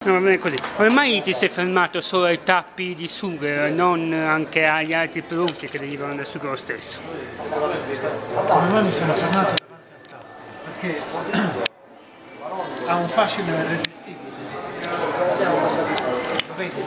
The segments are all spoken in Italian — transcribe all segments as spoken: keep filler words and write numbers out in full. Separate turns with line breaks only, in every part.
No, va bene così. Come mai ti sei fermato solo ai tappi di sughero e non anche agli altri prodotti che derivano dal sughero stesso?
Come mai mi sono fermato davanti al tappo? Perché ha un fascino irresistibile. Vedi?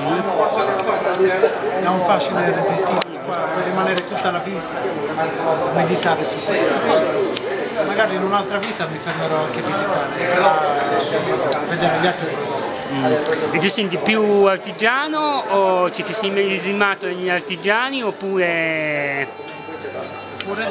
Ha un fascino irresistibile, qua puoi rimanere tutta la vita a meditare su questo. Magari in un'altra vita mi fermerò anche a visitare, a vedere gli altri prodotti.
Mm. E ti senti più artigiano o ci ti sei medesimato negli artigiani oppure...
Oppure?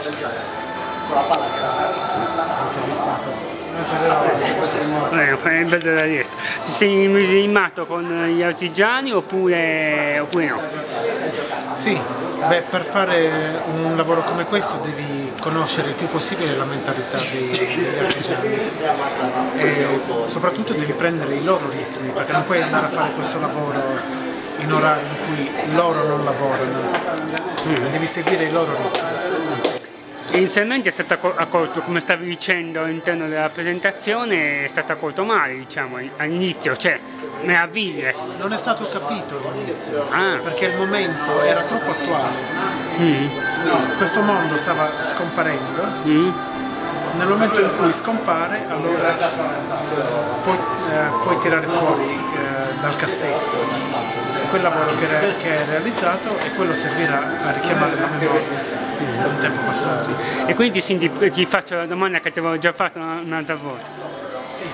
Eh, è bello da dire. Ti sei medesimato con gli artigiani oppure, oppure no?
Sì, beh, per fare un lavoro come questo devi conoscere il più possibile la mentalità dei, degli artigiani e soprattutto devi prendere i loro ritmi, perché non puoi andare a fare questo lavoro in orari in cui loro non lavorano, mm. devi seguire i loro ritmi.
Inizialmente è stato accolto, come stavi dicendo all'interno della presentazione, è stato accolto male, diciamo, all'inizio, cioè meraviglie.
Non è stato capito all'inizio,
ah.
perché il momento era troppo attuale.
Mm.
Questo mondo stava scomparendo,
mm.
nel momento in cui scompare, allora puoi, eh, puoi tirare fuori eh, dal cassetto quel lavoro che, re, che è realizzato e quello servirà a richiamare la memoria di un tempo passato.
E quindi ti, senti, ti faccio la domanda che ti avevo già fatto un'altra volta.
Sì.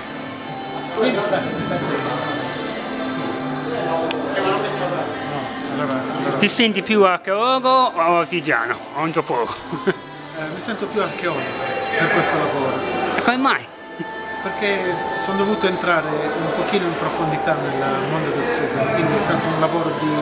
Allora, allora.
Ti senti più archeologo o artigiano o antropologo?
Eh, mi sento più archeologo per questo lavoro.
E come mai?
Perché sono dovuto entrare un pochino in profondità nel mondo del sughero, quindi è stato un lavoro di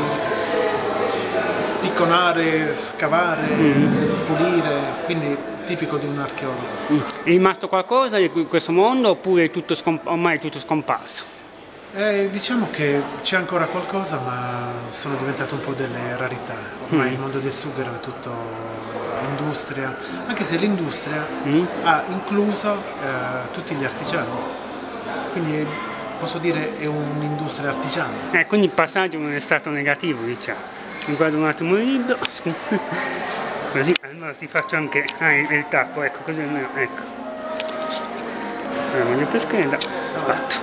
picconare, scavare, mm. pulire, quindi tipico di un archeologo.
Mm. È rimasto qualcosa di questo mondo oppure è tutto ormai è tutto scomparso?
Eh, diciamo che c'è ancora qualcosa, ma sono diventate un po' delle rarità. Ormai mm. il mondo del sughero è tutto industria, anche se l'industria mm. ha incluso eh, tutti gli artigiani, quindi posso dire è un'industria artigiana.
Eh, quindi il passaggio non è stato negativo, diciamo. Mi guardo un attimo il libro, così allora ti faccio anche ah, il, il tappo, ecco, così almeno, ecco. Allora, voglio più scheda, fatto.